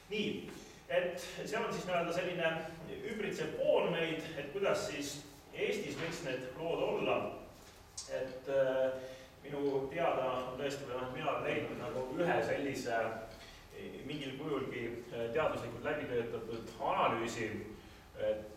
Nii, et see on siis nii-öelda selline ümbritsev pool meid, et kuidas siis Eestis võiks need lood olla. Et minu teada on tõesti, või mina olen leidnud nagu ühe sellise mingil kujulgi teaduslikult läbitöötatud analüüsi, et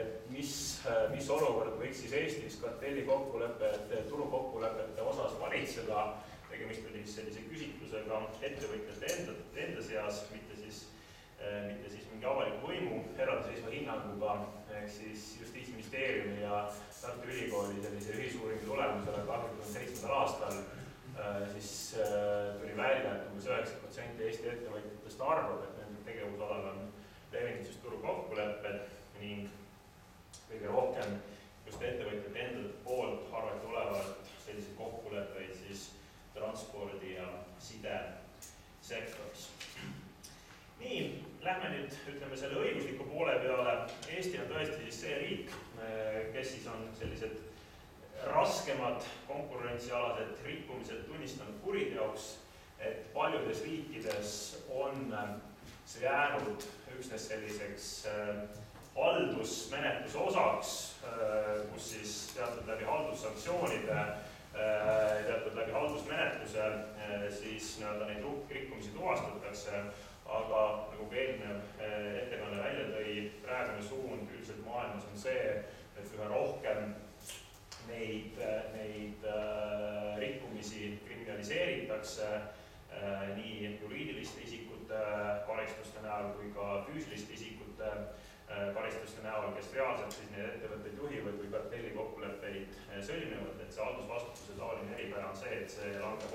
mis olukord võiks siis Eestis kartellikokkulepete, turukokkulepete osas valitseda. Tegemist oli sellise küsitlusega ettevõtjate enda seas, mitte siis mingi avaliku võimu eraldiseisva hinnanguga, ehk siis Justiitsministeeriumi ja Tartu Ülikooli sellise ühisuurimise tulemusele 2007. aastal siis tuli välja, et umbes 9% Eesti ettevõtjatest arvab, et nende tegevusalal on levinud siis turukokkulepped ning kõige rohkem just ettevõtjate enda poolt arvati olevat selliseid kokkuleppeid siis transpordi ja sidesektoris. Nii, lähme nüüd, ütleme, selle õigusliku poole peale. Eesti on tõesti siis see riik, kes siis on sellised raskemad konkurentsialased rikkumised tunnistanud kuriteoks, et paljudes riikides on see jäänud üksnes selliseks haldusmenetluse osaks, kus siis teatud läbi haldussanktsioonide, teatud läbi haldusmenetluse siis neid rikkumisi tuvastatakse, aga nagu ka eelnev ettekanne välja tõi, praegune suund üldiselt maailmas on see, et üha rohkem neid rikkumisi kriminaliseeritakse nii juriidiliste isikute karistuste näol kui ka füüsiliste isikute karistuste näol, kes reaalselt siis neid ettevõtteid juhivad või kartellikokkuleppeid sõlmivad, et see haldusvastutuse taoline eripära on see, et see langeb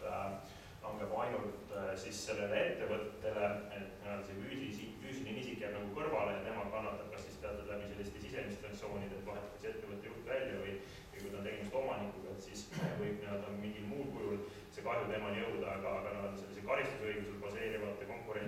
ainult siis sellele ettevõttele, et see füüsiline isik jääb nagu kõrvale ja tema kannatab kas siis teatud läbi selliste sisemiste sanktsioonide, et vahetatakse ettevõtte juht välja või kui ta on tegemist omanikuga, et siis võib mingil muul kujul see kahju temani jõuda, aga sellise karistusõigusel baseerivate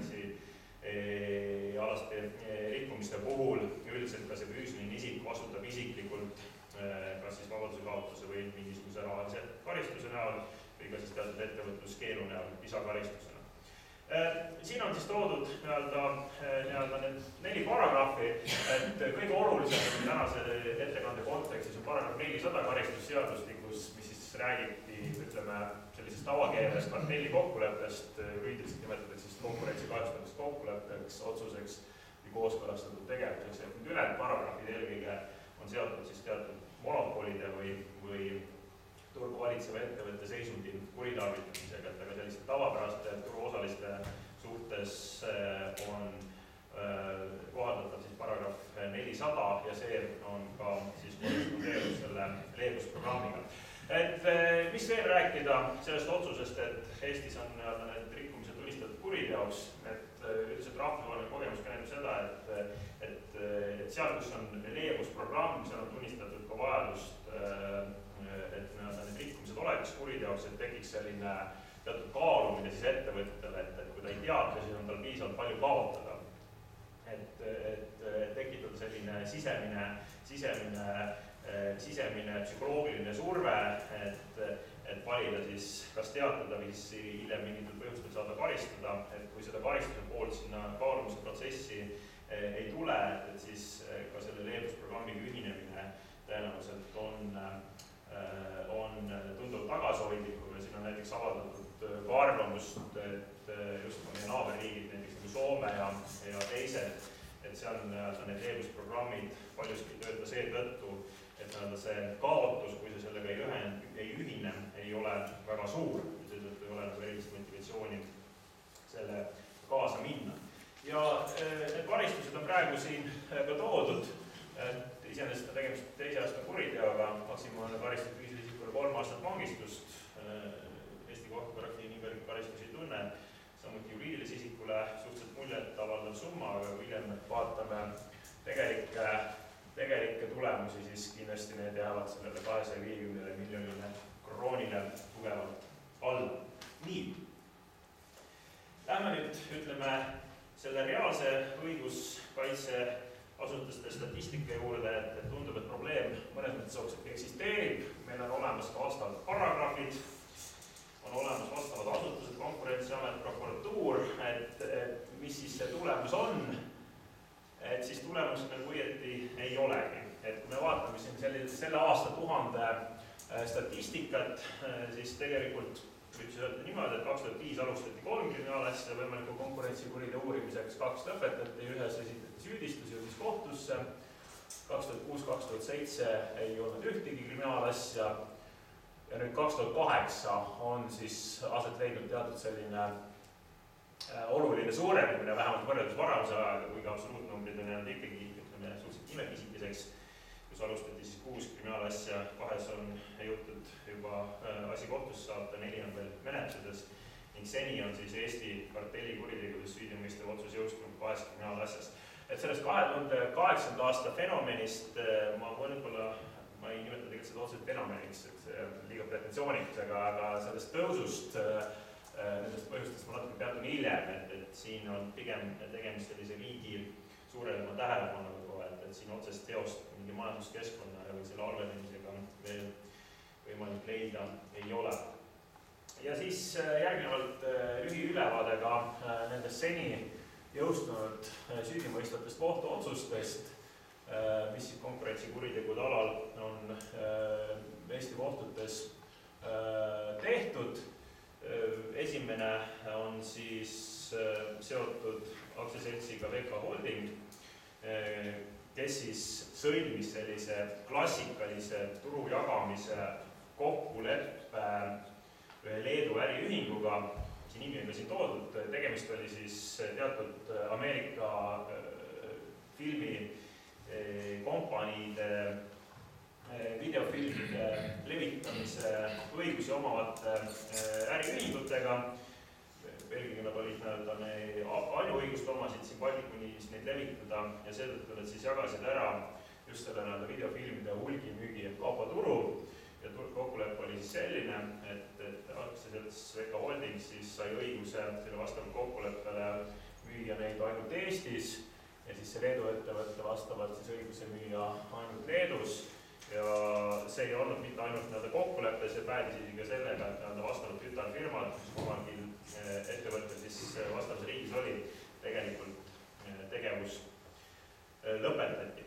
konkurentsialaste rikkumiste puhul üldiselt ka see füüsiline isik vastutab isiklikult kas siis vabaduse kaotuse või mingisuguse rahalise karistuse näol või ka siis teatud ettevõtluskeelu näol lisakaristusena. Siin on siis toodud need 4 paragrahvi, et kõige olulisem tänase ettekande kontekstis on paragrahv 400 karistusseadustikus, mis siis räägibki, ütleme, sellisest tavakeeles kartellikokkuleppest, juriidiliselt nimetatakse siis konkurentsi kahjustavast kokkuleppeks, otsuseks või kooskõlastatud tegevuseks. Et nüüd ülejäänud paragrahvid eelkõige on seotud siis teatud monopolide või turgu valitseva ettevõtte seisundi kuritarvitamisega, et aga selliste tavapäraste turuosaliste suhtes on kohaldatav siis paragrahv 400 ja see on ka siis korrespondeerinud selle leebusprogrammiga. Et mis veel rääkida sellest otsusest, et Eestis on need rikkumised tunnistatud kuriteoks, et üldiselt rahvusvaheline kogemus käib seda, et seal, kus on leebusprogramm, seal on tunnistatud ka vajadust, et need rikkumised oleks kuriteoks, et tekiks selline teatud kaalumine siis ettevõtjatele, et kui ta ei teadle, siis on tal piisavalt palju kaotada. Et tekitada selline sisemine psühholoogiline surve, et valida siis kas teatada või siis hiljem mingitel põhjustel saada karistada, et kui seda karistuse poolt sinna kaalumise protsessi ei tule, et siis ka selle leebusprogrammiga ühinemine tõenäoliselt on tunduvalt tagasihoidlikum ja siin on näiteks avaldatud ka arvamust, et just ka meie naaberriigid, näiteks nagu Soome ja teised, et seal need leebusprogrammid paljuski tööta seetõttu, et see kaotus, kui see sellega ei ühine, ei ole väga suur, seetõttu ei ole erilist motivatsiooni selle kaasa minna. Ja need karistused on praegu siin ka toodud, et iseenesest on tegemist 2 aasta kuriteoga, maksimaalne karistus füüsilisele isikule 3 aastat vangistust, Eesti kohtukorraktiiv nii kõrge karistusi ei tunne, samuti juriidilise isikule suhteliselt muljet avaldav summa, aga kui hiljem vaatame tegelikke tulemusi, siis kindlasti need jäävad sellele 250 miljonile kroonile tugevalt alla. Nii, lähme nüüd, ütleme, selle reaalse õiguskaitseasutuste statistika juurde, et tundub, et probleem mõnes mõttes eksisteerib. Meil on olemas ka vastavad paragrahvid, on olemas vastavad asutused, konkurentsiamet, prokuratuur, et mis siis see selle aastatuhande statistikat, siis tegelikult võib öelda niimoodi, et 2005 alustati 3 kriminaalasja võimaliku konkurentsikuriteo uurimiseks, 2 lõpetati, ühes esitati süüdistus, jõudis kohtusse. 2006-2007 ei olnud ühtegi kriminaalasja ja nüüd 2008 on siis aset leidnud teatud selline oluline suurenemine, vähemalt võrreldes varamise ajaga, kuigi absoluutnumbrid on jäänud ikkagi suhteliselt imepisikeseks, kus alustati siis 6 kriminaalasja, 2 on jõutud juba asi kohtusse saata, 4 on veel menetluses ning seni on siis Eesti kartellikuritegudes süüdimõistev otsus jõustunud 2 kriminaalasjast. Et sellest 2008. aasta fenomenist ma ei nimeta tegelikult seda otseselt fenomeniks, et see on liiga pretensiooniks, aga sellest tõusust, nendest põhjustest ma natuke peatun hiljem, et siin on pigem tegemist sellise riigi suurema tähelepanuga, et siin otsest teost mingi majanduskeskkonna või selle halvenemisega veel võimalik leida ei ole. Ja siis järgnevalt lühiülevaadega nendest seni jõustunud süüdimõistvatest kohtuotsustest, mis konkurentsikuritegude alal on Eesti kohtutes tehtud. Esimene on siis seotud aktsiaseltsiga VK Holding, kes siis sõlmis sellise klassikalise turu jagamise kokkuleppe ühe Leedu äriühinguga. See nimi on ka siin toodud, tegemist oli siis teatud Ameerika filmikompaniide videofilmide levitamise õigusi omavate äriühingutega. Belgiga nad olid ainuõigust omasid siin Baltikumis neid levitada ja seetõttu nad siis jagasid ära just selle videofilmide hulgimüügi kaubaturu. Ja kokkulepe oli siis selline, et aktsiaselts VK Holding siis sai õiguse selle vastavalt kokkuleppele müüa neid ainult Eestis ja siis see Leedu ettevõtte vastavalt siis õiguse müüa ainult Leedus. Ja see ei olnud mitte ainult kokkulepe, see päädis isegi sellega, et vastavalt tütarfirmad, mis omalgi ettevõttel siis vastavas riigis oli, tegelikult tegevus lõpetati.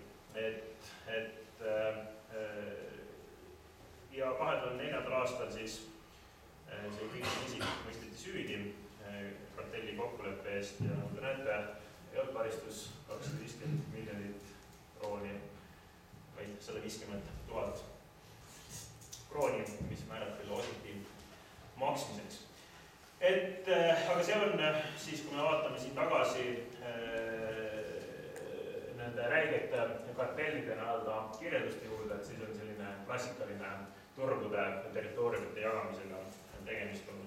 Ja 2004. aastal siis see kõik isik mõisteti süüdi kartelli kokkuleppe eest ja nagu te näete, ei olnud karistus 250 miljonit krooni, vaid 150 000 krooni, mis määrati loositi maksmiseks. Aga see on siis, kui me vaatame siin tagasi nende räigete kartellide kirjelduste juurde, et siis on selline klassikaline turgude ja territooriumite jagamisega tegemist olnud.